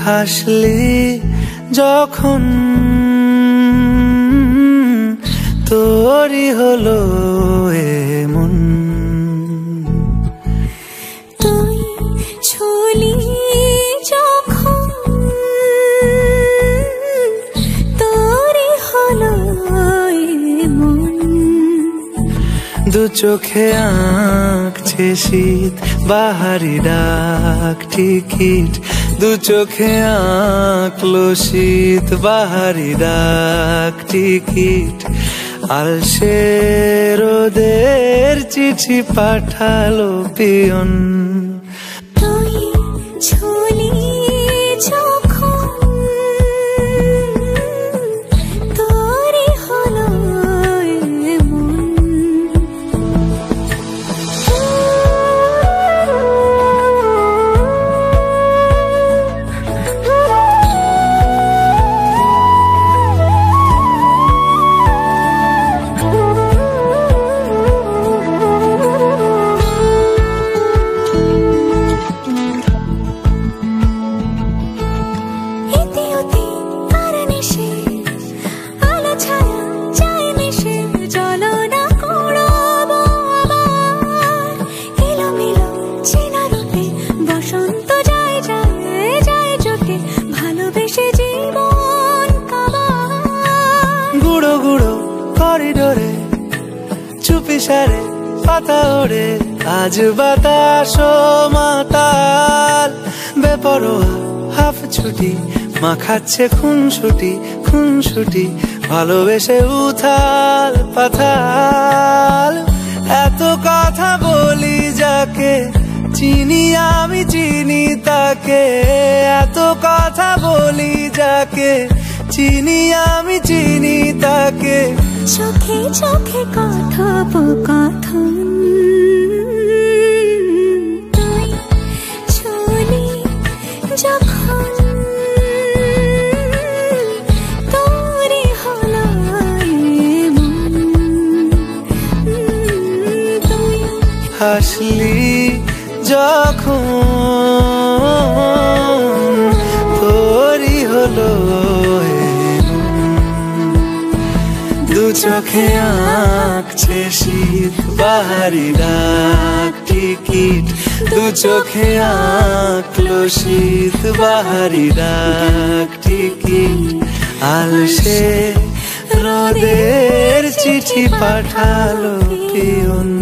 হাসলি যখন তোরই হলো এমন। তুই ছুলি যখন তোরই হলো এমন। দু চোখে আঁকছে শীত বাহারি ডাক টিকিট, দু চোখে আঁকলো শীত বাহারি ডাক টিকিট। আলসে রোদের চিঠি পাঠালো পিয়ন। তুই ছুলি যখন তোরই হলো এমন। গুঁড়ো গুঁড়ো করিডোরে চুপি সারে পাতা ওড়ে, আজ বাতাস মাতাল বেপরোয়া হাফ ছুটি মাখাচ্ছে খুনসুটি খুনসুটি, ভালোবেসে উথাল পাথাল। এত কথা বলি যাকে চিনি আমি চিনি তাকে, এত কথা বলি যাকে চিনি আমি চিনি তাকে। চোখে চোখে কথোপকথন, তুই ছুলি যখন তোরই হলো এমন। তুই হাসলি যখন তোরই হলো দু চোখে আঁকছে শীত বাহারি ডাক টিকিট, দু চোখে আঁকলো শীত বাহারি ডাক টিকিট। আলসে রোদের চিঠি পাঠালো পিয়ন।